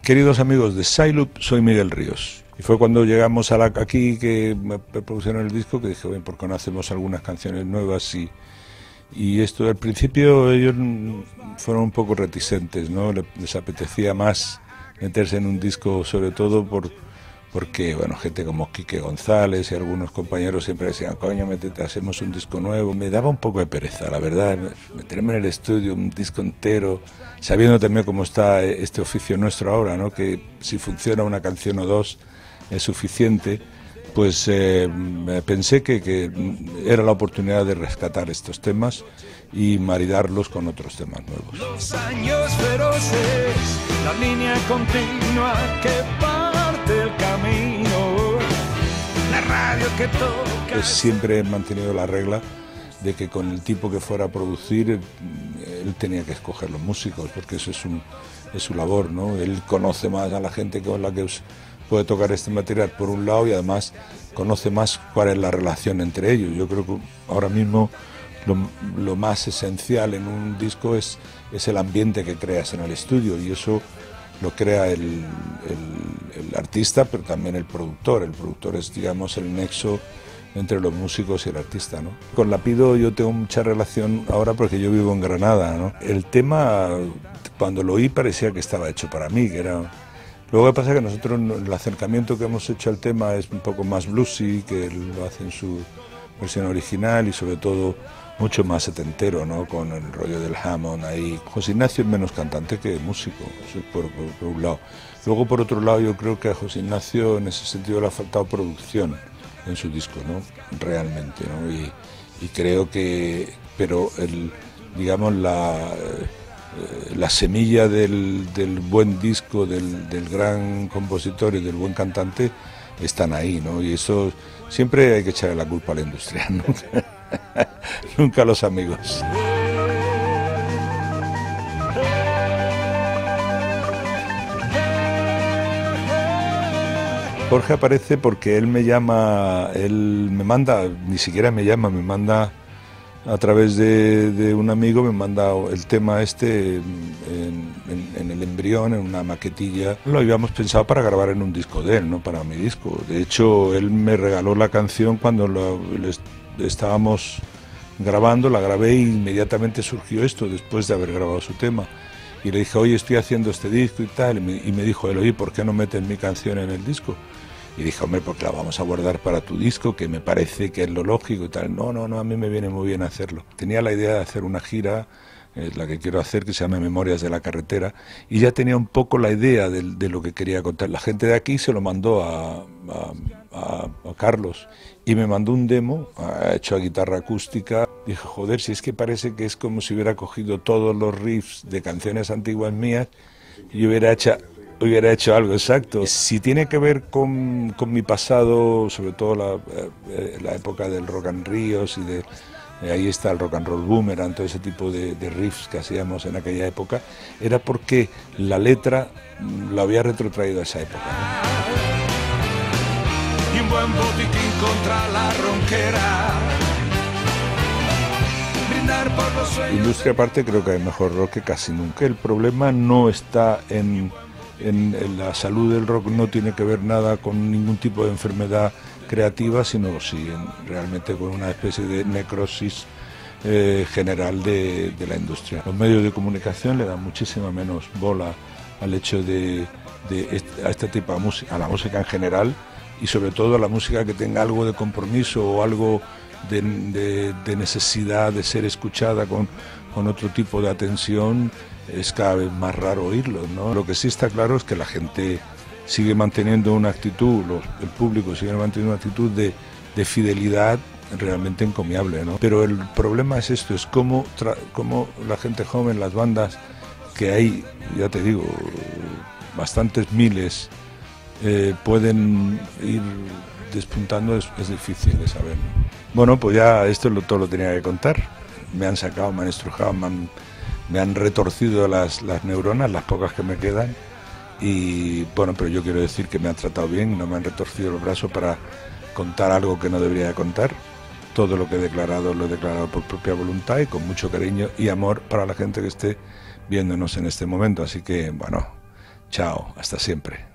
Queridos amigos de Siloop, soy Miguel Ríos. Y fue cuando llegamos aquí que me propusieron el disco que dije, bueno, ¿por qué no hacemos algunas canciones nuevas? Y esto al principio ellos fueron un poco reticentes, ¿no? Les apetecía más meterse en un disco, sobre todo porque bueno, gente como Quique González y algunos compañeros siempre decían, coño, métete, hacemos un disco nuevo. Me daba un poco de pereza, la verdad, meterme en el estudio, un disco entero, sabiendo también cómo está este oficio nuestro ahora, ¿no? Que si funciona una canción o dos es suficiente. Pues pensé que era la oportunidad de rescatar estos temas y maridarlos con otros temas nuevos. Los años feroces, la línea continua que parte el camino, la radio que toca. Pues siempre he mantenido la regla de que con el tipo que fuera a producir, él tenía que escoger los músicos, porque eso es su labor, ¿no? Él conoce más a la gente con la que puede tocar este material por un lado y además conoce más cuál es la relación entre ellos. Yo creo que ahora mismo lo más esencial en un disco es el ambiente que creas en el estudio, y eso lo crea el artista, pero también el productor. El productor es, digamos, el nexo entre los músicos y el artista, ¿no? Con Lapido yo tengo mucha relación ahora porque yo vivo en Granada, ¿no? El tema, cuando lo oí, parecía que estaba hecho para mí, que era... Luego lo que pasa es que nosotros el acercamiento que hemos hecho al tema es un poco más bluesy, que él lo hace en su versión original, y sobre todo mucho más setentero, ¿no? Con el rollo del Hammond ahí. José Ignacio es menos cantante que músico, eso es por un lado. Luego, por otro lado, yo creo que a José Ignacio en ese sentido le ha faltado producción en su disco, ¿no? Realmente, ¿no? Y creo que, pero digamos la semilla del buen disco, del gran compositor y del buen cantante están ahí, ¿no? Y eso siempre hay que echarle la culpa a la industria, ¿no? Nunca a los amigos. Jorge aparece porque él me manda, ni siquiera me llama, me manda a través de un amigo, me manda el tema este en el embrión, en una maquetilla. Lo habíamos pensado para grabar en un disco de él, no para mi disco. De hecho, él me regaló la canción cuando estábamos grabando, la grabé e inmediatamente surgió esto, después de haber grabado su tema. Y le dije, oye, estoy haciendo este disco y tal, y me dijo él, oye, ¿por qué no metes mi canción en el disco? Y dije, hombre, porque la vamos a guardar para tu disco, que me parece que es lo lógico y tal. No, a mí me viene muy bien hacerlo. Tenía la idea de hacer una gira, la que quiero hacer, que se llama Memorias de la Carretera, y ya tenía un poco la idea de lo que quería contar. La gente de aquí se lo mandó a Carlos, y me mandó un demo, hecho a guitarra acústica. Dije, joder, si es que parece que es como si hubiera cogido todos los riffs de canciones antiguas mías y hubiera hecho algo exacto. Si tiene que ver con mi pasado, sobre todo la época del rock and ríos y ahí está el rock and roll boomerang, todo ese tipo de riffs que hacíamos en aquella época, era porque la letra la había retrotraído a esa época, ¿no? Y un buen botiquín contra la ronquera. Brindar por los sueños. Industria aparte, creo que hay mejor rock que casi nunca. El problema no está en la salud del rock, no tiene que ver nada con ningún tipo de enfermedad creativa, sino sí realmente con una especie de necrosis general de la industria. Los medios de comunicación le dan muchísima menos bola al hecho a este tipo de música, a la música en general, y sobre todo a la música que tenga algo de compromiso o algo de necesidad de ser escuchada con otro tipo de atención. Es cada vez más raro oírlo, ¿no? Lo que sí está claro es que la gente sigue manteniendo una actitud, el público sigue manteniendo una actitud de fidelidad realmente encomiable, ¿no? Pero el problema es esto, es cómo la gente joven, las bandas, que hay, ya te digo, bastantes miles, pueden ir despuntando, es difícil de saber, ¿no? Bueno, pues ya esto todo lo tenía que contar. Me han sacado, me han estrujado, me han retorcido las neuronas, las pocas que me quedan, y bueno, pero yo quiero decir que me han tratado bien, no me han retorcido los brazos para contar algo que no debería de contar. Todo lo que he declarado lo he declarado por propia voluntad y con mucho cariño y amor para la gente que esté viéndonos en este momento, así que bueno, Chao, hasta siempre.